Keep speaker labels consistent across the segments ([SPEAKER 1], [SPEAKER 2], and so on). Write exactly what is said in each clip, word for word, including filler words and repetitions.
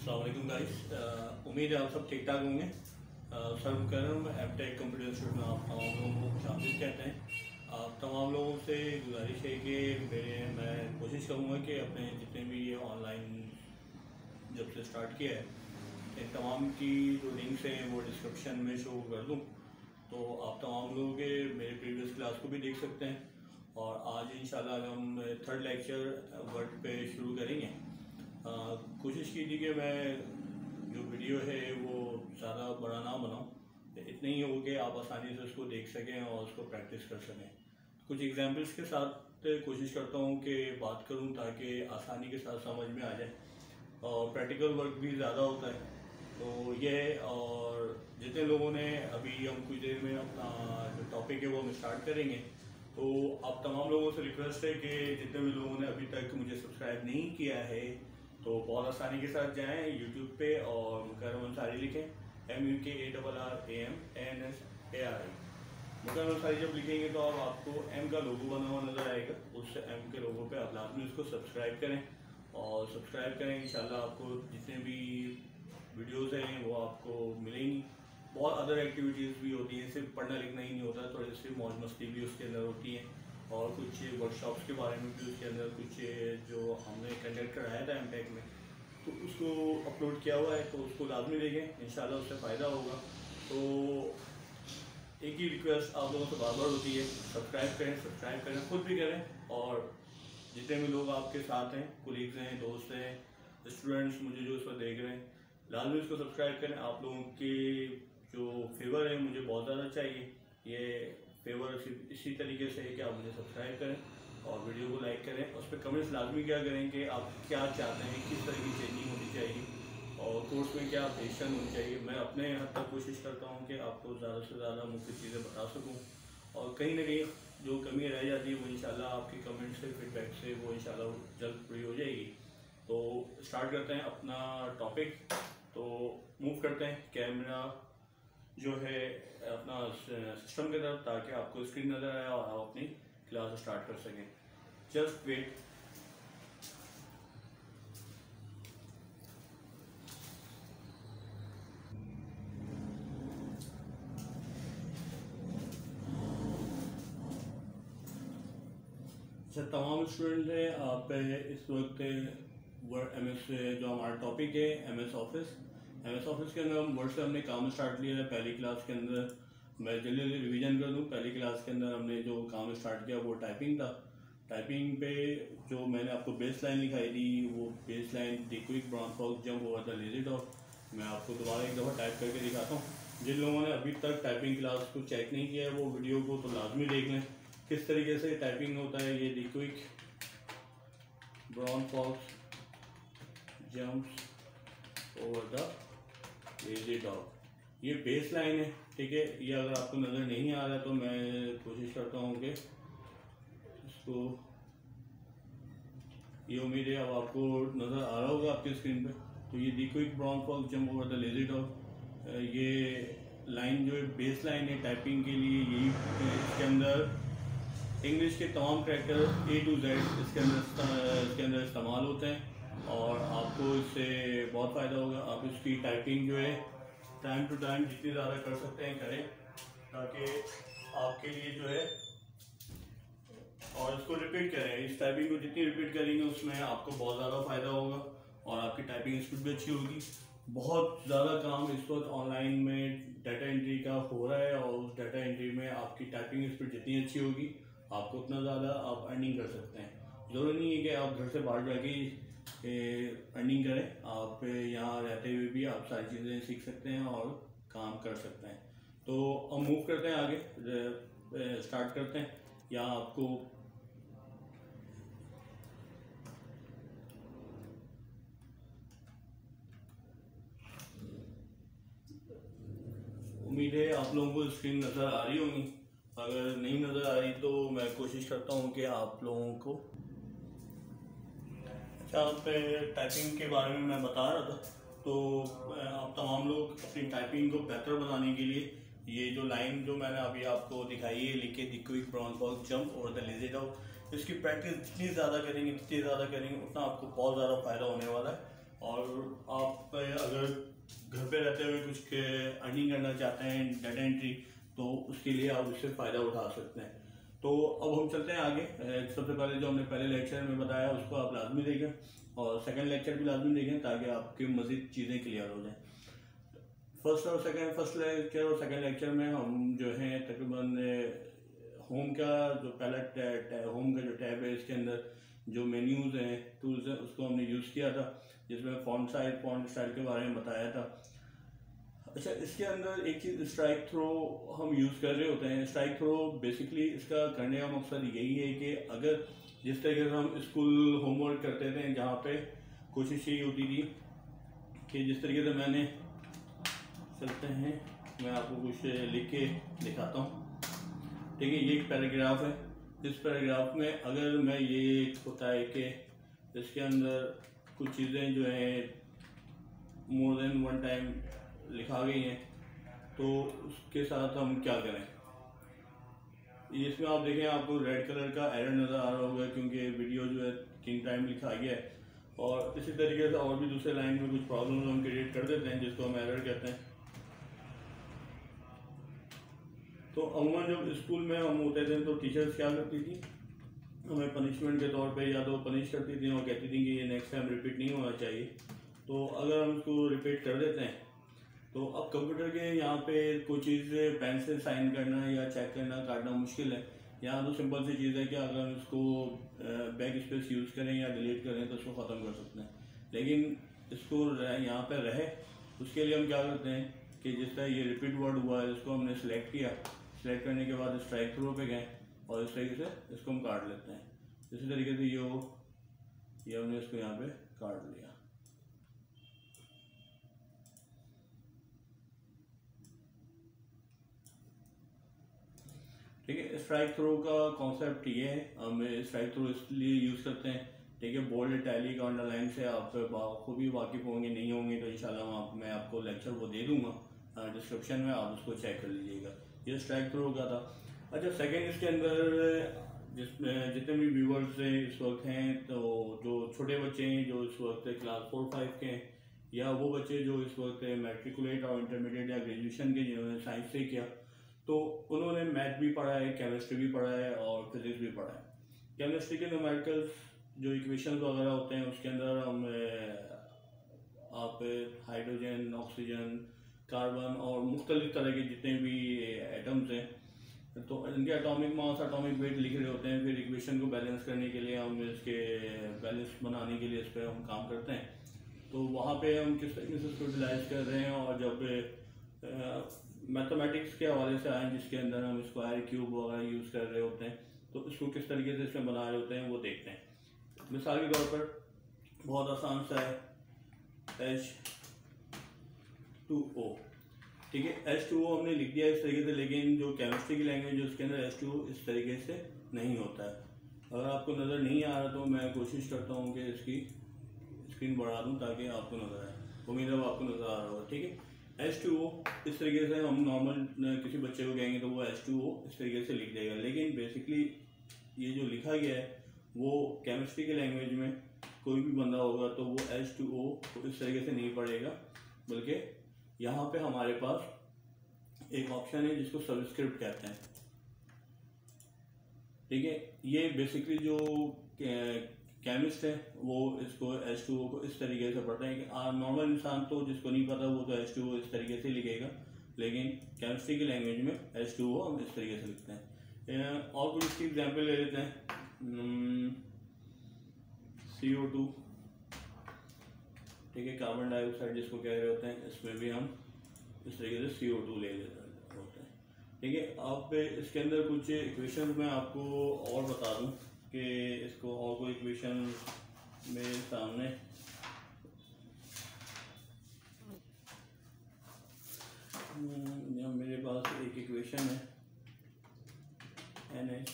[SPEAKER 1] अस्सलाम वालेकुम गाइस, उम्मीद है आप सब ठीक ठाक होंगे। सर्व कर रहा हूँ मैं एम टेक कंप्यूटर इंस्टीट्यूट में। आप तमाम लोगों को खुशामदीद कहते हैं। आप तमाम लोगों से गुजारिश है कि मेरे मैं कोशिश करूँगा कि अपने जितने भी ये ऑनलाइन जब से स्टार्ट किया है इन तमाम की जो लिंक्स हैं वो डिस्क्रिप्शन में शो कर दूँ, तो आप तमाम लोग मेरे प्रीवियस क्लास को भी देख सकते हैं। और आज इंशाल्लाह हम थर्ड लेक्चर वर्ड पे शुरू करेंगे। आ, कोशिश कीजिए कि मैं जो वीडियो है वो ज़्यादा बड़ा ना बनाऊँ, इतना ही हो कि आप आसानी से उसको देख सकें और उसको प्रैक्टिस कर सकें। कुछ एग्जांपल्स के साथ कोशिश करता हूँ कि बात करूँ ताकि आसानी के साथ समझ में आ जाए, और प्रैक्टिकल वर्क भी ज़्यादा होता है। तो ये है, और जितने लोगों ने अभी हम कुछ देर में अपना जो टॉपिक है वो हम स्टार्ट करेंगे, तो आप तमाम लोगों से रिक्वेस्ट है कि जितने भी लोगों ने अभी तक मुझे सब्सक्राइब नहीं किया है तो बहुत आसानी के साथ जाएं यूट्यूब पे और मुकर्रम अंसारी लिखें, M U K A double R A M N S A R I. Mukarram Ansari जब लिखेंगे तो आप आपको एम का लोगो बना हुआ नज़र आएगा, उस एम के लोगो पे आप लाजमी उसको सब्सक्राइब करें और सब्सक्राइब करें। इंशाल्लाह आपको जितने भी वीडियोज़ हैं वो आपको मिलेंगी। बहुत अदर एक्टिविटीज़ भी होती हैं, सिर्फ पढ़ना लिखना ही नहीं होता, थोड़ी सी मौज मस्ती भी उसके अंदर होती है, और कुछ वर्कशॉप्स के बारे में भी उसके अंदर कुछ जो हमने कंडक्ट कराया था एम टेक में तो उसको अपलोड किया हुआ है, तो उसको लाजमी देखें, इंशाल्लाह उससे फ़ायदा होगा। तो एक ही रिक्वेस्ट आप लोगों से बार बार होती है, सब्सक्राइब करें सब्सक्राइब करें खुद भी करें, और जितने भी लोग आपके साथ हैं, कोलीग्स हैं, दोस्त हैं, स्टूडेंट्स मुझे जो इस पर देख रहे हैं, लाजमी उसको सब्सक्राइब करें। आप लोगों के जो फेवर है मुझे बहुत ज़्यादा चाहिए। ये फेवर इसी तरीके से है कि आप मुझे सब्सक्राइब करें और वीडियो को लाइक करें, उस पर कमेंट्स लाजमी क्या करें कि आप क्या चाहते हैं, किस तरह की चेंजिंग होनी चाहिए और कोर्स में क्या अपडेशन होनी चाहिए। मैं अपने हद तक कोशिश करता हूँ कि आपको ज़्यादा से ज़्यादा मुख्य चीज़ें बता सकूँ, और कहीं ना कहीं जो कमी रह जाती है वो इंशाल्लाह आपके कमेंट से, फीडबैक से वो इंशाल्लाह जल्द पूरी हो जाएगी। तो स्टार्ट करते हैं अपना टॉपिक। तो मूव करते हैं कैमरा जो है अपना सिस्टम की तरफ, ताकि आपको स्क्रीन नज़र आए और आप अपनी क्लास स्टार्ट कर सकें। Just wait. अच्छा, तमाम स्टूडेंट हैं आप इस वक्त वर्ड एम एस जो हमारा टॉपिक है M S office M S office के अंदर हम वर्ड से हमने काम स्टार्ट लिया है। पहली क्लास के अंदर मैं जल्दी जल्दी रिवीजन कर दूं, पहली क्लास के अंदर हमने जो काम स्टार्ट किया वो टाइपिंग था। टाइपिंग पे जो मैंने आपको बेस लाइन लिखाई थी वो base line the quick brown fox jump over the lazy dog, मैं आपको दोबारा एक दफ़ा टाइप करके दिखाता हूँ। जिन लोगों ने अभी तक टाइपिंग क्लास को चेक नहीं किया है वो वीडियो को तो लाजमी देख लें किस तरीके से टाइपिंग होता है। ये the quick brown fox jumps over the lazy dog, ये बेस लाइन है, ठीक है। ये अगर आपको नज़र नहीं आ रहा है तो मैं कोशिश करता हूँ कि इसको, ये उम्मीद है अब आपको नज़र आ रहा होगा आपके स्क्रीन पे। तो ये the quick brown fox jump over the lazy dog, ये लाइन जो है बेस लाइन है टाइपिंग के लिए। यही इसके अंदर इंग्लिश के तमाम करैक्टर ए टू जेड इसके अंदर इसके अंदर इस्तेमाल होते हैं, और आपको इससे बहुत फ़ायदा होगा। आप इसकी टाइपिंग जो है टाइम टू टाइम जितनी ज़्यादा कर सकते हैं करें, ताकि आपके लिए जो है, और इसको रिपीट करें। इस टाइपिंग को जितनी रिपीट करेंगे उसमें आपको बहुत ज़्यादा फ़ायदा होगा और आपकी टाइपिंग स्पीड भी अच्छी होगी। बहुत ज़्यादा काम इस वक्त ऑनलाइन में डाटा एंट्री का हो रहा है, और उस डाटा एंट्री में आपकी टाइपिंग स्पीड जितनी अच्छी होगी आपको उतना ज़्यादा आप अर्निंग कर सकते हैं। ज़रूरी नहीं है कि आप घर से बाहर जाके अर्निंग करें, आप यहाँ रहते हुए भी आप सारी चीज़ें सीख सकते हैं और काम कर सकते हैं। तो अब मूव करते हैं आगे, स्टार्ट करते हैं। यहाँ आपको उम्मीद है आप लोगों को स्क्रीन नज़र आ रही होगी, अगर नहीं नज़र आ रही तो मैं कोशिश करता हूँ कि आप लोगों को, अच्छा पे टाइपिंग के बारे में मैं बता रहा था। तो आप तमाम लोग अपनी टाइपिंग को बेहतर बनाने के लिए ये जो लाइन जो मैंने अभी आपको दिखाई है लिखे the quick brown fox jump over the lazy dog, इसकी प्रैक्टिस जितनी ज़्यादा करेंगे जितनी ज़्यादा करेंगे उतना आपको बहुत ज़्यादा फ़ायदा होने वाला है। और आप अगर घर पे रहते हुए कुछ अर्निंग करना चाहते हैं डाटा एंट्री, तो उसके लिए आप इससे फ़ायदा उठा सकते हैं। तो अब हम चलते हैं आगे। सबसे पहले जो हमने पहले लेक्चर में बताया उसको आप लाजमी देखें, और सेकंड लेक्चर भी लाजमी देखें ताकि आपकी मज़ीद चीज़ें क्लियर हो जाएं। फर्स्ट और सेकंड फर्स्ट लेक्चर और सेकंड लेक्चर में हम जो है तकरीबन होम का जो पहला होम का जो टैब है इसके अंदर जो मेन्यूज़ हैं, टूल्स हैं, उसको हमने यूज़ किया था, जिसमें फॉन्ट साइज फॉन्ट स्टाइल के बारे में बताया था। अच्छा, इसके अंदर एक चीज़ स्ट्राइक थ्रो हम यूज़ कर रहे होते हैं। स्ट्राइक थ्रो बेसिकली इसका करने का मकसद यही है कि अगर जिस तरीके से हम स्कूल होमवर्क करते थे, जहाँ पे कोशिश यही होती थी कि जिस तरीके से मैंने चलते हैं मैं आपको कुछ लिख के दिखाता हूँ। ठीक है, ये एक पैराग्राफ है। इस पैराग्राफ में अगर मैं ये होता है कि इसके अंदर कुछ चीज़ें जो हैं मोर देन वन टाइम लिखा गई हैं, तो उसके साथ हम क्या करें। इसमें आप देखें आपको रेड कलर का एरर नज़र आ रहा होगा क्योंकि वीडियो जो है तीन टाइम लिखा गया है। और इसी तरीके से और भी दूसरे लाइन में कुछ प्रॉब्लम हम क्रिएट कर देते हैं जिसको हम एरर कहते हैं। तो अमूमन जब स्कूल में हम होते थे तो टीचर्स क्या करती थी, हमें पनिशमेंट के तौर पे या तो पनिश करती थी और कहती थी कि ये नेक्स्ट टाइम रिपीट नहीं होना चाहिए। तो अगर हम इसको रिपीट कर देते हैं तो अब कंप्यूटर के यहाँ पे कोई चीज़ पेन से साइन करना या चेक करना काटना मुश्किल है। यहाँ तो सिंपल सी चीज़ है कि अगर हम इसको बैक स्पेस यूज़ करें या डिलीट करें तो इसको ख़त्म कर सकते हैं। लेकिन इसको यहाँ पर रहे उसके लिए हम क्या करते हैं कि जिस तरह ये रिपीट वर्ड हुआ है इसको हमने सेलेक्ट किया, सेलेक्ट करने के बाद स्ट्राइक थ्रो पे गए और इस तरीके से इसको हम काट लेते हैं। इसी तरीके से ये हो ये हमने इसको यहाँ पे काट लिया। ठीक है, स्ट्राइक थ्रो का कॉन्सेप्ट ये है, हम स्ट्राइक थ्रो इसलिए यूज़ करते हैं। ठीक है, बोल्ड टैली का अंडरलाइन से आप खूब ही वाकिफ़ होंगे, नहीं होंगे तो इंशाल्लाह आप मैं आपको लेक्चर वो दे दूंगा डिस्क्रिप्शन में, आप उसको चेक कर लीजिएगा। ये स्ट्राइक थ्रो का था। अच्छा, सेकंड इसके अंदर जिसमें जितने भी व्यूवर्स इस वक्त हैं, तो जो छोटे बच्चे हैं जो इस वक्त क्लास फोर फाइव के हैं, या वो बच्चे जो इस वक्त मैट्रिकुलेट और इंटरमीडिएट या ग्रेजुएशन के जिन्होंने साइंस से किया, तो उन्होंने मैथ भी पढ़ा है, केमिस्ट्री भी पढ़ा है और फिजिक्स भी पढ़ा है। केमिस्ट्री के न्यूमेरिकल्स जो इक्वेशंस वगैरह होते हैं उसके अंदर हम आप हाइड्रोजन, ऑक्सीजन, कार्बन और मुख्तलिफ तरह के जितने भी एटम्स हैं तो इनके एटॉमिक मास, एटॉमिक वेट लिख रहे होते हैं। फिर इक्वेशन को बैलेंस करने के लिए हम इसके बैलेंस बनाने के लिए इस पर हम काम करते हैं। तो वहाँ पे हम किस तरीके से इसको यूटिलाइज कर रहे हैं, और जब मैथमेटिक्स के हवाले से आए जिसके अंदर हम स्क्वायर, क्यूब वगैरह यूज़ कर रहे होते हैं, तो इसको किस तरीके से इसमें बना रहे होते हैं वो देखते हैं। मिसाल के तौर पर बहुत आसान सा है एच टू ओ। ठीक है, एच टू ओ हमने लिख दिया इस तरीके से, लेकिन जो केमिस्ट्री की लैंग्वेज है उसके अंदर एच टू ओ इस तरीके से नहीं होता है। अगर आपको नज़र नहीं आ रहा तो मैं कोशिश करता हूँ कि इसकी स्क्रीन बढ़ा दूँ ताकि आपको नज़र आए। उम्मीद है आपको नज़र आ रहा होगा। ठीक है, एच टू ओ इस तरीके से हम नॉर्मल किसी बच्चे को कहेंगे तो वो एच टू ओ इस तरीके से लिख देगा, लेकिन बेसिकली ये जो लिखा गया है वो केमिस्ट्री के लैंग्वेज में कोई भी बंदा होगा तो वो एच टू ओ को इस तरीके से नहीं पढ़ेगा, बल्कि यहाँ पे हमारे पास एक ऑप्शन है जिसको सबस्क्रिप्ट कहते हैं। ठीक है, ये बेसिकली जो केमिस्ट है वो इसको एच टू ओ को इस तरीके से पढ़ते हैं कि नॉर्मल इंसान तो जिसको नहीं पता वो तो एच टू ओ इस तरीके से लिखेगा, लेकिन केमिस्ट्री की लैंग्वेज में एच टू ओ हम इस तरीके से लिखते हैं। और कुछ इसकी एग्जाम्पल ले लेते हैं। सी ओ टू, ठीक है, कार्बन डाइऑक्साइड जिसको कह रहे होते हैं, इसमें भी हम इस तरीके से सी ओ टू ले लेते होते हैं। ठीक है, आप इसके अंदर कुछ इक्वेशन मैं आपको और बता दूं कि इसको और कोई इक्वेशन मेरे सामने मेरे पास एक इक्वेशन है N H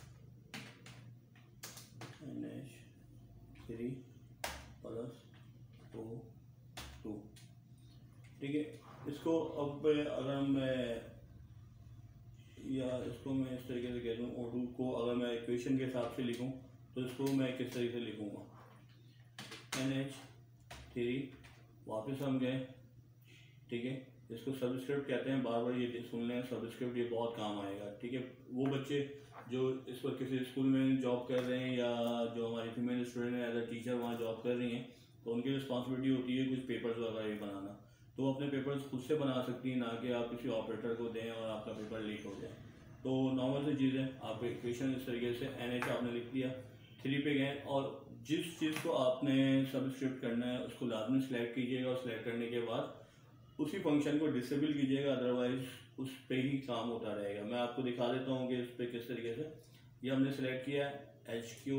[SPEAKER 1] N H three plus O two. ठीक है, इसको अब अगर मैं या इसको मैं इस तरीके से कह दूँ ओ टू को अगर मैं इक्वेशन के हिसाब से लिखूँ तो इसको मैं किस तरीके से लिखूँगा, एन एच थ्री, वापस हम गए, ठीक है। इसको सबस्क्रिप्ट कहते हैं, बार बार ये सुन लें सबस्क्रिप्ट, ये बहुत काम आएगा, ठीक है। वो बच्चे जो इस वक्त किसी स्कूल में जॉब कर रहे हैं या जो हमारी फीमेल स्टूडेंट है एज अ टीचर वहाँ जॉब कर रही हैं, तो उनकी रिस्पॉन्सिबिलिटी होती है कुछ पेपर्स वगैरह भी बनाना, तो वो अपने पेपर्स खुद से बना सकती हैं, ना कि आप किसी ऑपरेटर को दें और आपका पेपर लीक हो जाए। तो नॉर्मल सी चीज़ है, आप इक्वेशन इस तरीके से एन एच आपने लिख दिया, थ्री पे गए और जिस चीज़ को आपने सबस्क्रिप्ट करना है उसको लाजमी सेलेक्ट कीजिएगा और सेलेक्ट करने के बाद उसी फंक्शन को डिसेबल कीजिएगा, अदरवाइज उस पर ही काम होता रहेगा। मैं आपको दिखा देता हूँ कि इस पर किस तरीके से, ये हमने सेलेक्ट किया है एच क्यू,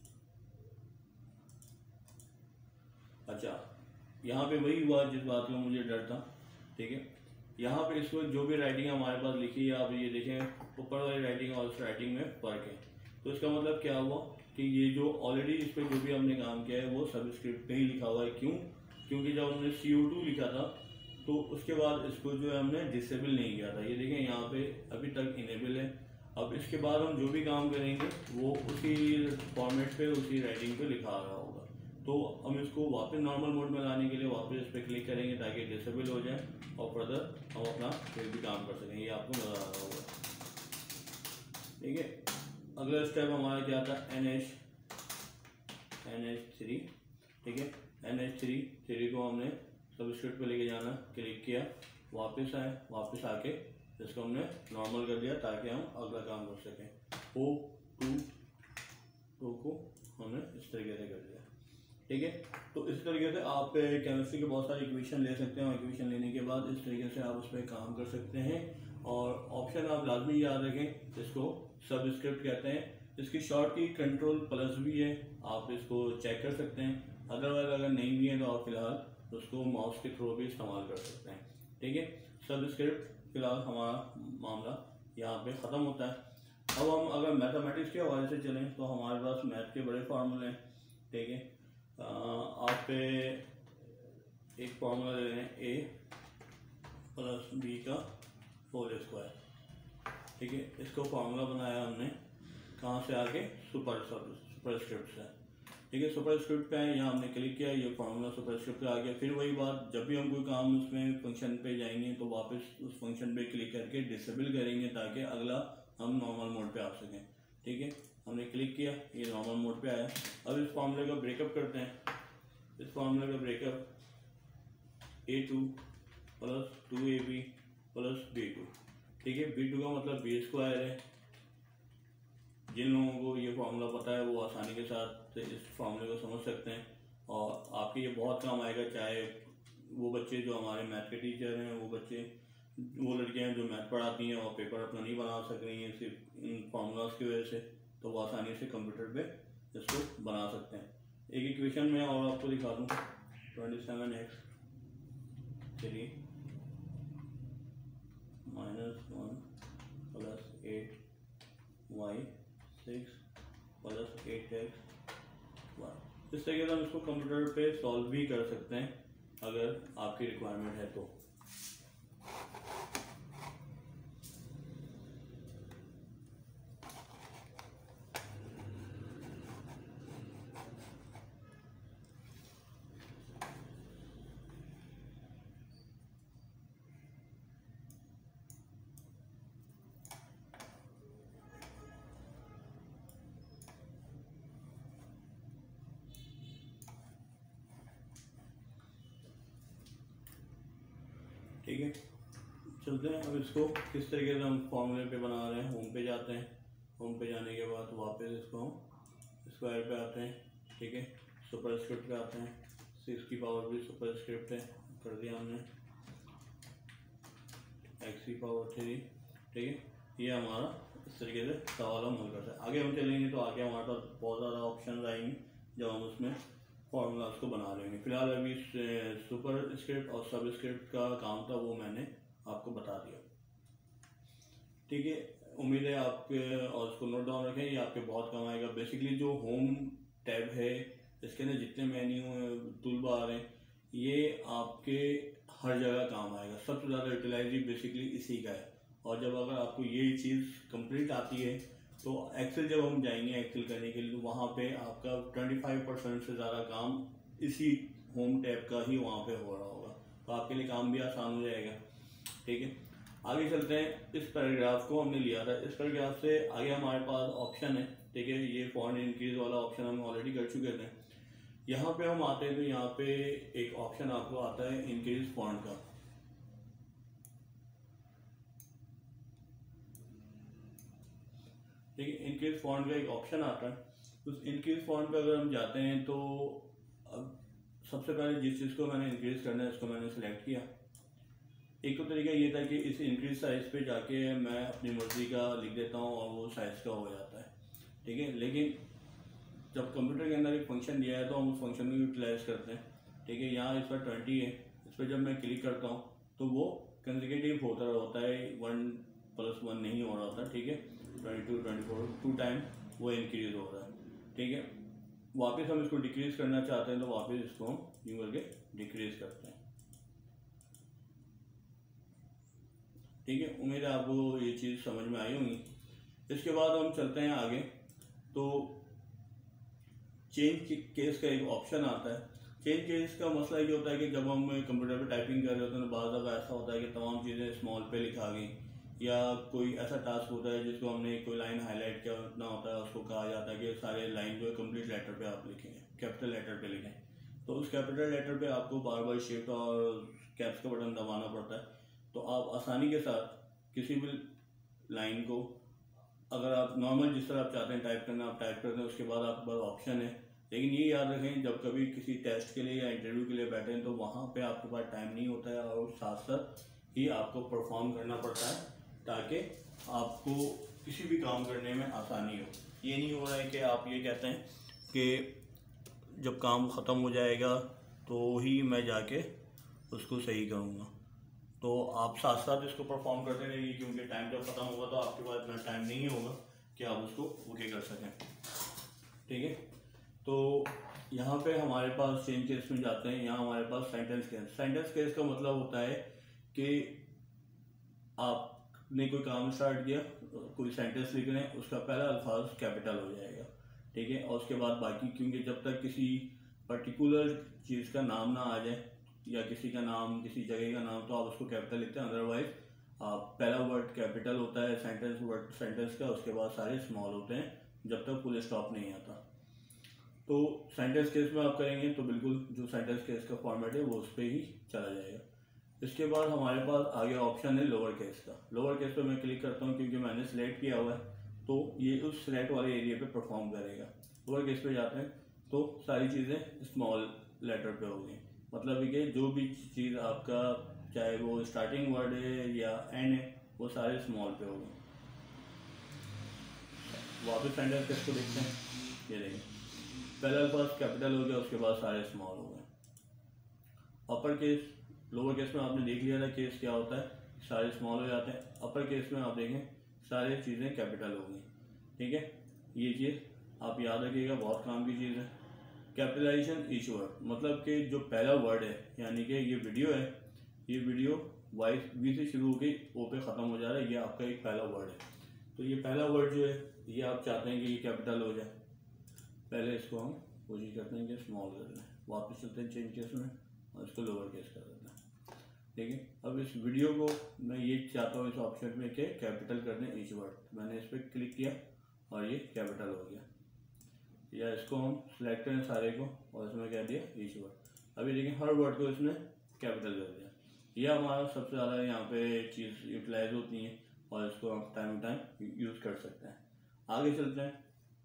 [SPEAKER 1] अच्छा यहाँ पे वही हुआ जिस बात का मुझे डर था, ठीक है। यहाँ पे इसको जो भी राइटिंग हमारे पास लिखी है आप ये देखें, ऊपर वाली राइटिंग और उस राइटिंग में फ़र्क है। तो इसका मतलब क्या हुआ कि ये जो ऑलरेडी इस पर जो भी हमने काम किया है वो सबस्क्रिप्ट पे ही लिखा हुआ है। क्यों? क्योंकि जब हमने सी ओ टू लिखा था तो उसके बाद इसको जो है हमने डिसेबल नहीं किया था। ये देखें यहाँ पे अभी तक इनेबल है। अब इसके बाद हम जो भी काम करेंगे वो उसी फॉर्मेट पे उसी राइटिंग पे लिखा रहा होगा। तो हम इसको वापस नॉर्मल मोड में लाने के लिए वापस इस पर क्लिक करेंगे ताकि डिसेबल हो जाए और फर्दर हम अपना फिर भी काम कर सकें। ये आपको नजर आ रहा होगा, ठीक है। अगला स्टेप हमारा क्या था, N H N H three, ठीक है। एन एच थ्री थ्री को हमने सबस्क्रिप्ट पे लेके जाना, क्लिक किया, वापस आए, वापस आके इसको हमने नॉर्मल कर दिया ताकि हम अगला काम कर सकें। ओ टू टू को हमने इस तरीके से कर दिया, ठीक है। तो इस तरीके से आप केमिस्ट्री के बहुत सारे इक्वेशन ले सकते हैं और इक्वेशन लेने के बाद इस तरीके से आप उस पर काम कर सकते हैं। और ऑप्शन आप लाजमी याद रखें, इसको सबस्क्रिप्ट कहते हैं। इसकी शॉर्ट की कंट्रोल प्लस भी है, आप इसको चेक कर सकते हैं। अदरवाइज अगर नहीं भी है तो आप फिलहाल उसको माउस के थ्रू भी इस्तेमाल कर सकते हैं, ठीक है। सबस्क्रिप्ट फिलहाल हमारा मामला यहाँ पे ख़त्म होता है। अब हम अगर मैथमेटिक्स के हवाले से चलें तो हमारे पास मैथ के बड़े फार्मूले हैं, ठीक है। आप पे एक फार्मूला ले लें, ए प्लस बी का होल स्क्वायर, ठीक है। इसको फार्मूला बनाया हमने कहाँ से, आगे सुपर सुपरस्क्रिप्ट से, ठीक है। सुपरस्क्रिप्ट पे है, यहाँ हमने क्लिक किया, ये फार्मूला सुपरस्क्रिप्ट पे आ गया। फिर वही बात, जब भी हम कोई काम उसमें फंक्शन पे जाएंगे तो वापस उस फंक्शन पे क्लिक करके डिसेबल करेंगे ताकि अगला हम नॉर्मल मोड पे आ सकें, ठीक है। हमने क्लिक किया, ये नॉर्मल मोड पे आया। अब इस फार्मूले का ब्रेकअप करते हैं। इस फार्मूले का breakup A two plus two A B plus B two, ठीक है। बी टू का मतलब बी स्क्वायर है। जिन लोगों को ये फार्मूला पता है वो आसानी के साथ इस फार्मूले को समझ सकते हैं और आपके ये बहुत काम आएगा। चाहे वो बच्चे जो हमारे मैथ के टीचर हैं, वो बच्चे वो लड़कियां जो मैथ पढ़ाती हैं और पेपर अपना नहीं बना सक रही हैं सिर्फ इन फार्मूलाज की वजह से, तो वो आसानी से कंप्यूटर पे इसको बना सकते हैं। एक इक्वेशन में और आपको दिखा दूँ, twenty seven X three minus one plus eight Y six plus eight X Y. इस तरीके से हम इसको कंप्यूटर पे सॉल्व भी कर सकते हैं अगर आपकी रिक्वायरमेंट है तो। ठीक है, चलते हैं। अब इसको किस तरीके से हम फॉर्मूले पे बना रहे हैं, होम पे जाते हैं। होम पे जाने के बाद वापस इसको हम स्क्वायर पे आते हैं, ठीक है। सुपरस्क्रिप्ट पे आते हैं, सिक्स की पावर भी सुपरस्क्रिप्ट है, कर दिया हमने। एक्स की पावर थ्री, ठीक है। ये हमारा इस तरीके से सवाल हम हल करते हैं। आगे हम चलेंगे तो आगे हमारे पास बहुत ज़्यादा ऑप्शन आएंगे जब हम उसमें फॉर्मूलाज को बना लेंगे। फिलहाल अभी सुपर स्क्रिप्ट और सब स्क्रिप्ट का काम था वो मैंने आपको बता दिया, ठीक है। उम्मीद है आपके और इसको नोट डाउन रखें, ये आपके बहुत काम आएगा। बेसिकली जो होम टैब है इसके अंदर जितने मेन्यू टूल बार हैं ये आपके हर जगह काम आएगा। सबसे ज़्यादा यूटिलाइज बेसिकली इसी का है। और जब अगर आपको ये चीज़ कंप्लीट आती है तो एक्सेल जब हम जाएंगे एक्सेल करने के लिए तो वहाँ पे आपका पच्चीस परसेंट से ज़्यादा काम इसी होम टैब का ही वहाँ पे हो रहा होगा, तो आपके लिए काम भी आसान हो जाएगा। ठीक है, आगे चलते हैं। इस पैराग्राफ को हमने लिया था, इस पैराग्राफ से आगे हमारे पास ऑप्शन है। ठीक है, ये फॉन्ट इंक्रीज वाला ऑप्शन हम ऑलरेडी कर चुके थे। यहाँ पे हम आते हैं तो यहाँ पे एक ऑप्शन आपको आता है इंक्रीज फॉन्ट का। ठीक है, इंक्रीज फॉन्ट का एक ऑप्शन आता है। उस इंक्रीज फॉन्ट पे अगर हम जाते हैं तो अब सबसे पहले जिस चीज़ को मैंने इंक्रीज करना है उसको मैंने सेलेक्ट किया। एक तो तरीका ये था कि इस इंक्रीज साइज पे जाके मैं अपनी मर्जी का लिख देता हूँ और वो साइज का हो जाता है। ठीक है, लेकिन जब कंप्यूटर के अंदर एक फंक्शन दिया है तो हम उस फंक्शन को यूटिलाइज करते हैं। ठीक है, यहाँ इस पर ट्वेंटी है, इस पर जब मैं क्लिक करता हूँ तो वो कंसेक्यूटिव होता होता है, वन प्लस वन नहीं हो रहा होता। ठीक है, twenty two twenty four two time वो इंक्रीज हो रहा है। ठीक है, वापस हम इसको डिक्रीज करना चाहते हैं तो वापस इसको हम यूँ करके डिक्रीज करते हैं। ठीक है, उम्मीद है आपको ये चीज़ समझ में आई होगी। इसके बाद हम चलते हैं आगे, तो चेंज केस का एक ऑप्शन आता है। चेंज केस का मसला ये होता है कि जब हम कंप्यूटर पे टाइपिंग कर रहे होते हैं तो बाद दफ़ा ऐसा होता है कि तमाम चीज़ें स्मॉल पे लिखा गई, या कोई ऐसा टास्क होता है जिसको हमने कोई लाइन हाईलाइट करना होता है, उसको कहा जाता है कि सारे लाइन जो है कंप्लीट लेटर पे आप लिखेंगे, कैपिटल लेटर पे लिखें। तो उस कैपिटल लेटर पे आपको बार बार शिफ्ट और कैप्स का बटन दबाना पड़ता है। तो आप आसानी के साथ किसी भी लाइन को, अगर आप नॉर्मल जिस तरह आप चाहते हैं टाइप करना आप टाइप करते हैं, उसके बाद आपके पास ऑप्शन है। लेकिन ये याद रखें, जब कभी किसी टेस्ट के लिए या इंटरव्यू के लिए बैठे हैं तो वहाँ पे आपके पास टाइम नहीं होता है और साथ साथ ही आपको परफॉर्म करना पड़ता है ताकि आपको किसी भी काम करने में आसानी हो। ये नहीं हो रहा है कि आप ये कहते हैं कि जब काम ख़त्म हो जाएगा तो ही मैं जाके उसको सही करूँगा। तो आप साथ साथ इसको परफॉर्म करते रहिए, क्योंकि टाइम जब ख़त्म होगा तो आपके पास इतना टाइम नहीं होगा कि आप उसको ओके कर सकें। ठीक है, तो यहाँ पे हमारे पास चेंज केस में जाते हैं। यहाँ हमारे पास सेंटेंस केस। सेंटेंस केस का मतलब होता है कि आपने कोई काम स्टार्ट किया, कोई सेंटेंस लिख रहे हैं, उसका पहला अल्फाज कैपिटल हो जाएगा। ठीक है, और उसके बाद बाकी, क्योंकि जब तक किसी पर्टिकुलर चीज़ का नाम ना आ जाए या किसी का नाम, किसी जगह का नाम, तो आप उसको कैपिटल लिखते हैं। अदरवाइज आप पहला वर्ड कैपिटल होता है सेंटेंस वर्ड सेंटेंस का, उसके बाद सारे स्मॉल होते हैं जब तक फुल स्टॉप नहीं आता। तो सेंटेंस केस में आप करेंगे तो बिल्कुल जो सेंटेंस केस का फॉर्मेट है वो उस पर ही चला जाएगा। इसके बाद हमारे पास आगे ऑप्शन है लोअर केस का। लोअर केस पे मैं क्लिक करता हूँ क्योंकि मैंने सिलेक्ट किया हुआ है, तो ये उस सिलेक्ट वाले एरिया पे परफॉर्म करेगा। लोअर केस पे जाते हैं तो सारी चीज़ें स्मॉल लेटर पे होगी, मतलब कि जो भी चीज़ आपका, चाहे वो स्टार्टिंग वर्ड है या एंड है, वो सारे स्मॉल पे होंगे। वापस सेंटेंस केस को देखते हैं। ये देखें, पहला अल्फाज कैपिटल हो गया, उसके बाद सारे स्मॉल हो गए। अपर केस, लोअर केस में आपने देख लिया था केस क्या होता है, सारे स्मॉल हो जाते हैं। अपर केस में आप देखें सारी चीज़ें कैपिटल हो गई। ठीक है, ये चीज़ आप याद रखिएगा, बहुत काम की चीज़ है। कैपिटलाइजेशन ईच वर्ड, मतलब कि जो पहला वर्ड है, यानी कि ये वीडियो है, ये वीडियो वाई वी से शुरू होकर ओ पे ख़त्म हो जा रहा है, ये आपका एक पहला वर्ड है। तो ये पहला वर्ड जो है ये आप चाहते हैं कि ये कैपिटल हो जाए, पहले इसको हम कोशिश करते हैं कि स्मॉल कर लें। वापस चलते हैं चेंज केस में और इसको लोअर केस कर देते हैं। ठीक है, अब इस वीडियो को मैं ये चाहता हूँ इस ऑप्शन में कि कैपिटल कर दें ईच वर्ड। मैंने इस पर क्लिक किया और ये कैपिटल हो गया। या इसको हम सिलेक्ट करें सारे को और इसमें कह दिया ईच वर्ड। अभी देखिए हर वर्ड को इसने कैपिटल कर दिया। यह हमारा सबसे ज़्यादा यहाँ पे चीज़ यूटिलाइज होती है और इसको हम टाइम टाइम यूज़ कर सकते हैं। आगे चलते हैं,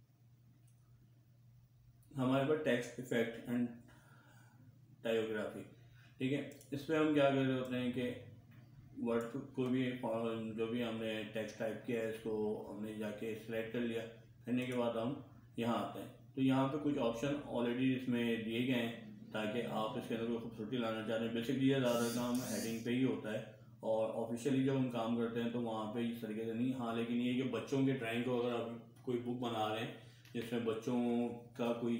[SPEAKER 1] हमारे पास टेक्स्ट इफेक्ट एंड टाइपोग्राफी। ठीक है, इस पर हम क्या कर रहे होते हैं कि वर्ड को भी, जो भी हमने टेक्स्ट टाइप किया है इसको हमने जाके सिलेक्ट कर लिया। करने के बाद हम यहाँ आते हैं तो यहाँ पे कुछ ऑप्शन ऑलरेडी इसमें दिए गए हैं ताकि आप इसके अंदर कोई खूबसूरती लाना चाहते हैं। बेसिकली ये ज़्यादा काम हेडिंग पे ही होता है और ऑफिशियली जब हम काम करते हैं तो वहाँ पे इस तरीके से नहीं। हाँ, लेकिन ये कि बच्चों के ड्राइंग को अगर आप कोई बुक बना रहे हैं जिसमें बच्चों का कोई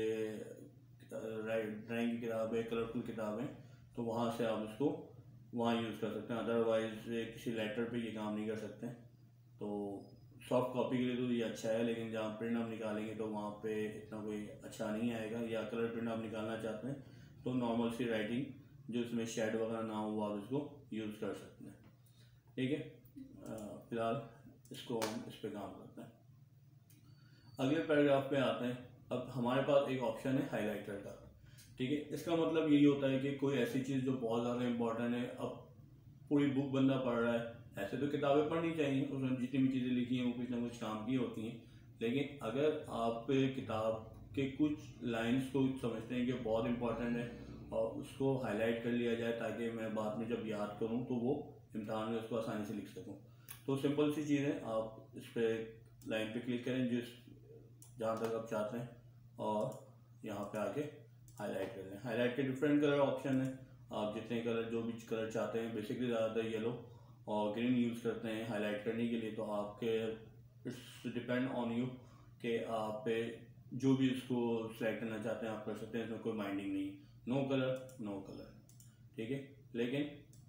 [SPEAKER 1] ड्राइंग की किताब है, कलरफुल किताब है, तो वहाँ से आप उसको वहाँ यूज़ कर सकते हैं। अदरवाइज किसी लेटर पे ये काम नहीं कर सकते। तो सॉफ्ट कॉपी के लिए तो ये अच्छा है, लेकिन जहाँ प्रिंट आप निकालेंगे तो वहाँ पे इतना कोई अच्छा नहीं आएगा। या कलर प्रिंट आप निकालना चाहते हैं तो नॉर्मल सी राइटिंग जो इसमें शेड वगैरह ना हो वो आप इसको यूज़ कर सकते हैं। ठीक है, फिलहाल इसको हम इस पर काम करते हैं। अगले पैराग्राफ पे आते हैं। अब हमारे पास एक ऑप्शन है हाईलाइटर का। ठीक है, इसका मतलब यही होता है कि कोई ऐसी चीज़ जो बहुत ज़्यादा इंपॉर्टेंट है, अब पूरी बुक बंदा पढ़ रहा है, ऐसे तो किताबें पढ़नी चाहिए, उसमें जितनी भी चीज़ें लिखी हैं वो कुछ ना कुछ काम की होती हैं, लेकिन अगर आप किताब के कुछ लाइंस को समझते हैं कि बहुत इंपॉर्टेंट है और उसको हाईलाइट कर लिया जाए ताकि मैं बाद में जब याद करूं तो वो इम्तहान में उसको आसानी से लिख सकूं, तो सिंपल सी चीज़ है, आप इस पर लाइन पे क्लिक करें जिस जहाँ तक आप चाहते हैं और यहाँ पे आके हाईलाइट कर लें। हाईलाइट के डिफरेंट कलर ऑप्शन है, आप जितने कलर जो भी कलर चाहते हैं, बेसिकली ज़्यादातर येलो और ग्रीन यूज़ करते हैं हाईलाइट करने के लिए, तो आपके इट्स डिपेंड ऑन यू कि आप जो भी इसको सेलेक्ट करना चाहते हैं आप कर सकते हैं, इसमें कोई माइंडिंग नहीं, नो कलर नो कलर। ठीक है, लेकिन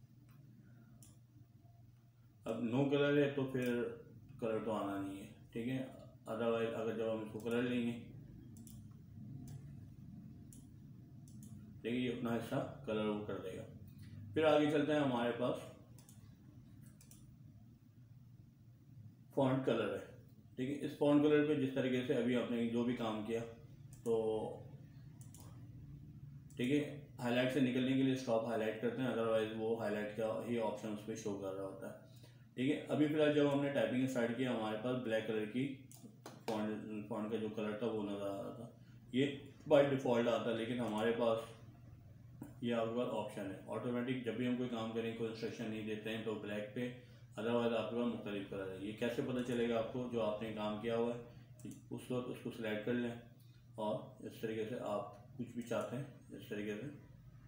[SPEAKER 1] अब नो कलर है तो फिर कलर तो आना नहीं है। ठीक है, अदरवाइज अगर जब हम इसको कलर लेंगे, देखिए ये अपना हिस्सा कलर वो कर देगा। फिर आगे चलते हैं, हमारे पास फॉन्ट कलर है। ठीक है, इस फॉन्ट कलर पे जिस तरीके से अभी आपने जो भी काम किया, तो ठीक है, हाईलाइट से निकलने के लिए स्टॉप हाईलाइट करते हैं, अदरवाइज वो हाईलाइट का ही ऑप्शन उस पर शो कर रहा होता है। ठीक है, अभी फिलहाल जब हमने टाइपिंग स्टार्ट किया हमारे पास ब्लैक कलर की फॉन्ट फॉन्ट का जो कलर था वो नज़र आ रहा था, ये बाय डिफ़ॉल्ट आता है, लेकिन हमारे पास ये आपके पास ऑप्शन है ऑटोमेटिक, जब भी हम कोई काम करें कोई इंस्ट्रक्शन नहीं देते हैं तो ब्लैक पे, अदरवाइज आपके पास मुख्तलिफ कलर है। ये कैसे पता चलेगा आपको, जो आपने काम किया हुआ है उस वक्त उसको सिलेक्ट कर लें और इस तरीके से आप कुछ भी चाहते हैं इस तरीके से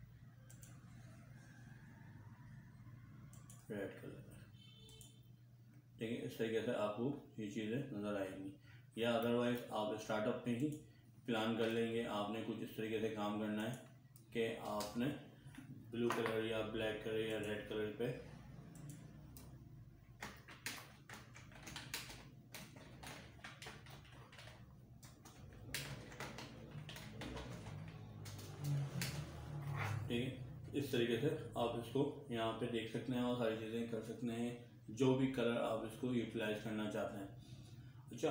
[SPEAKER 1] रेड कर लेते हैं। ठीक है, इस तरीके से आपको ये चीज़ें नज़र आएंगी, या अदरवाइज आप स्टार्टअप में ही प्लान कर लेंगे, आपने कुछ इस तरीके से काम करना है कि आपने ब्लू कलर या ब्लैक कलर या रेड कलर पे ठीक है, इस तरीके से आप इसको यहाँ पे देख सकते हैं और सारी चीज़ें कर सकते हैं, जो भी कलर आप इसको यूटिलाइज करना चाहते हैं। अच्छा,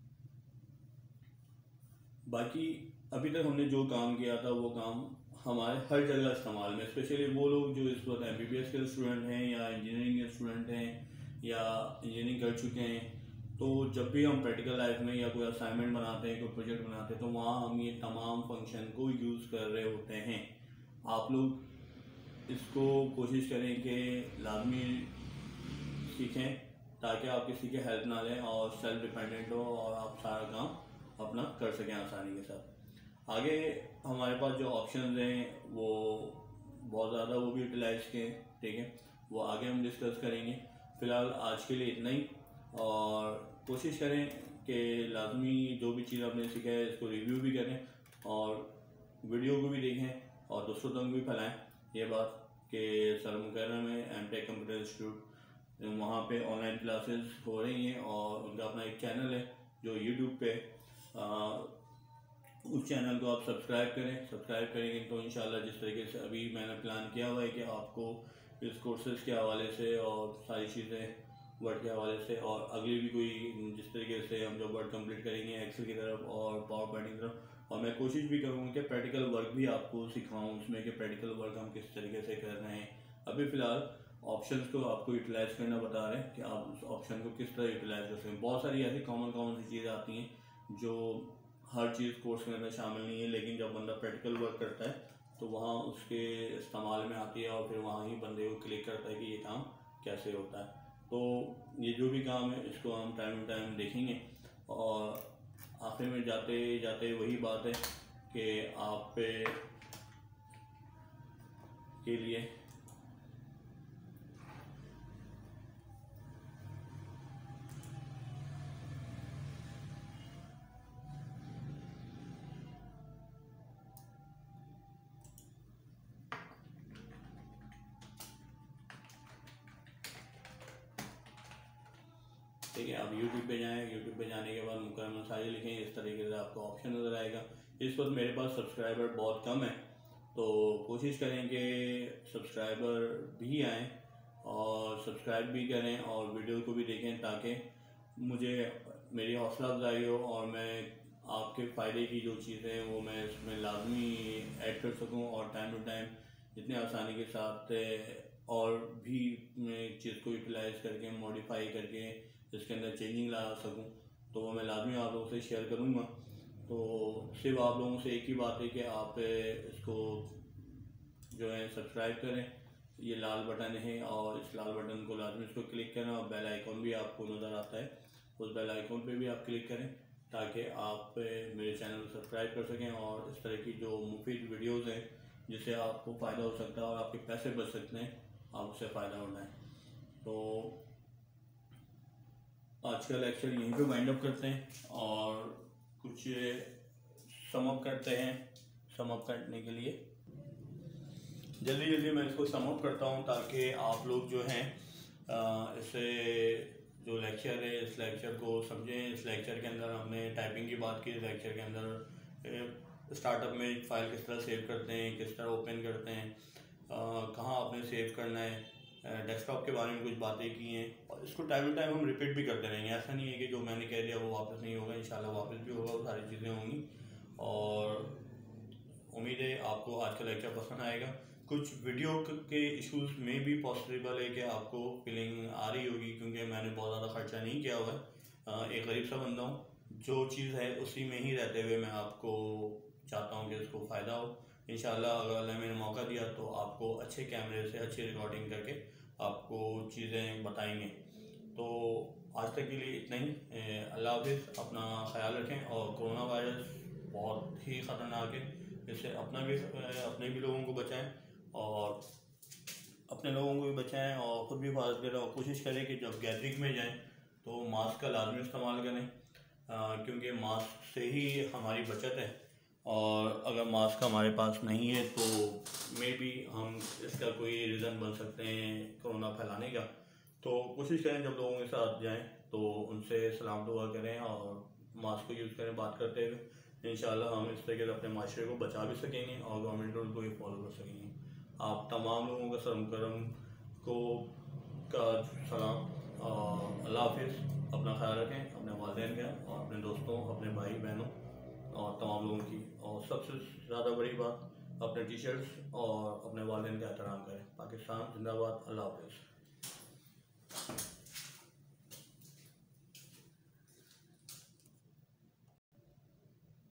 [SPEAKER 1] बाकी अभी तक हमने जो काम किया था वो काम हमारे हर जगह इस्तेमाल में, स्पेशली वो लोग जो इस वक्त एम बी बी एस के स्टूडेंट हैं या इंजीनियरिंग के स्टूडेंट हैं या इंजीनियरिंग कर चुके हैं, तो जब भी हम प्रैक्टिकल लाइफ में या कोई असाइनमेंट बनाते हैं, कोई प्रोजेक्ट बनाते हैं, तो वहाँ हम ये तमाम फंक्शन को यूज़ कर रहे होते हैं। आप लोग इसको कोशिश करें कि लाजमी सीखें ताकि आप किसी की हेल्प ना लें और सेल्फ डिपेंडेंट हो और आप सारा काम अपना कर सकें आसानी के साथ। आगे हमारे पास जो ऑप्शंस हैं वो बहुत ज़्यादा, वो भी यूटिलाइज के, ठीक है, वो आगे हम डिस्कस करेंगे। फ़िलहाल आज के लिए इतना ही, और कोशिश करें कि लाजमी जो भी चीज़ आपने सीखा है इसको रिव्यू भी करें और वीडियो को भी देखें और दूसरों तक भी फैलाएं ये बात कि सर मुकर्रम में एम टेक कंप्यूटर इंस्टीट्यूट, वहाँ पे ऑनलाइन क्लासेस हो रही हैं और उनका अपना एक चैनल है जो यूट्यूब पे, आ, उस चैनल को आप सब्सक्राइब करें। सब्सक्राइब करेंगे तो इंशाल्लाह जिस तरीके से अभी मैंने प्लान किया हुआ है कि आपको इस कोर्सेज़ के हवाले से और सारी चीज़ें वर्ड के हवाले से, और अगली भी कोई जिस तरीके से हम जो वर्ड कंप्लीट करेंगे एक्सेल की तरफ और पावर पॉइंट की तरफ, और मैं कोशिश भी करूँगा कि प्रैक्टिकल वर्क भी आपको सिखाऊँ उसमें कि प्रैक्टिकल वर्क हम किस तरीके से कर रहे हैं। अभी फ़िलहाल ऑप्शंस को आपको यूटिलाइज करना बता रहे हैं कि आप उस ऑप्शन को किस तरह यूटिलाइज कर सकें। बहुत सारी ऐसी कॉमन कॉमन सी चीज़ें आती हैं जो हर चीज़ कोर्स के अंदर शामिल नहीं है, लेकिन जब बंदा प्रैक्टिकल वर्क करता है तो वहाँ उसके इस्तेमाल में आती है और फिर वहाँ ही बंदे को क्लिक करता है कि ये काम कैसे होता है। तो ये जो भी काम है इसको हम टाइम टू टाइम देखेंगे, और आखिर में जाते जाते वही बात है कि आप पे के लिए ठीक है, आप यूट्यूब पे जाएं, यूट्यूब पे जाने के बाद मुकर्रम सारी लिखें, इस तरीके से आपको ऑप्शन नज़र आएगा। इस वक्त मेरे पास सब्सक्राइबर बहुत कम है तो कोशिश करें कि सब्सक्राइबर भी आएँ और सब्सक्राइब भी करें और वीडियो को भी देखें, ताकि मुझे मेरी हौसला अफजाई हो और मैं आपके फ़ायदे की जो चीज़ें हैं वो मैं इसमें लाजमी ऐड कर सकूं और टाइम टू टाइम जितनी आसानी के साथ और भी मैं चीज़ को यूटिलाइज़ करके मॉडिफाई करके इसके अंदर चेंजिंग ला सकूं, तो वो मैं लाजमी आप लोगों से शेयर करूंगा। तो सिर्फ आप लोगों से एक ही बात है कि आप इसको जो है सब्सक्राइब करें, ये लाल बटन है और इस लाल बटन को लाजमी इसको क्लिक करें और बेल आइकॉन भी आपको नज़र आता है, उस बेल आइकॉन पे भी आप क्लिक करें ताकि आप मेरे चैनल को सब्सक्राइब कर सकें और इस तरह की जो मुफीद वीडियोस हैं जिससे आपको फ़ायदा हो सकता है और आपके पैसे बच सकते हैं, आप उससे फ़ायदा उठाएं। तो आज का लेक्चर यहीं पे वाइंड अप करते हैं और कुछ सम अप करते हैं। सम अप करने के लिए जल्दी जल्दी मैं इसको सम अप करता हूं ताकि आप लोग जो हैं इसे जो लेक्चर है इस लेक्चर को समझें। इस लेक्चर के अंदर हमने टाइपिंग की बात की, इस लेक्चर के अंदर स्टार्टअप में फाइल किस तरह सेव करते हैं, किस तरह ओपन करते हैं, कहाँ आपने सेव करना है, डेस्कटॉप के बारे में कुछ बातें की हैं और इसको टाइम टू टाइम हम रिपीट भी करते रहेंगे। ऐसा नहीं है कि जो मैंने कह दिया वो वापस नहीं होगा, इंशाल्लाह वापस भी होगा, वो सारी चीज़ें होंगी और उम्मीद है आपको आज का लेक्चर पसंद आएगा। कुछ वीडियो के इश्यूज में भी पॉसिबल है कि आपको फीलिंग आ रही होगी क्योंकि मैंने बहुत ज़्यादा खर्चा नहीं किया हुआ है, एक गरीब सा बंदा हूँ, जो चीज़ है उसी में ही रहते हुए मैं आपको चाहता हूँ कि इसको फ़ायदा हो। इंशाल्लाह अगर अल्लाह मैंने मौका दिया तो आपको अच्छे कैमरे से अच्छी रिकॉर्डिंग करके आपको चीज़ें बताएंगे। तो आज तक के लिए इतना ही। अल्लाह हाफिज़, अपना ख़याल रखें और कोरोना वायरस बहुत ही ख़तरनाक है, इससे अपना भी अपने भी लोगों को बचाएं और अपने लोगों को भी बचाएं और ख़ुद भी हिफाजत करें और कोशिश करें कि जब गैदरिंग में जाएं तो मास्क का लाजमी इस्तेमाल करें, आ, क्योंकि मास्क से ही हमारी बचत है और अगर मास्क हमारे पास नहीं है तो मे बी हम इसका कोई रीज़न बन सकते हैं कोरोना फैलाने का। तो कोशिश करें जब लोगों के साथ जाएं तो उनसे सलाम दुआ करें और मास्क को यूज़ करें बात करते हुए। इंशाल्लाह हम इस तरीके से अपने माशरे को बचा भी सकेंगे और गवर्नमेंट रूल को भी फॉलो कर सकेंगे। आप तमाम लोगों का सरम करम को का सलाम और अल्लाह हाफिज़। अपना ख्याल रखें, अपने वालिदैन का और अपने दोस्तों, अपने भाई बहनों और तमाम लोगों की, और सबसे ज़्यादा बड़ी बात अपने टीचर्स और अपने वालिदैन का एहतराम करें। पाकिस्तान जिंदाबाद। अल्लाह हाफिज़।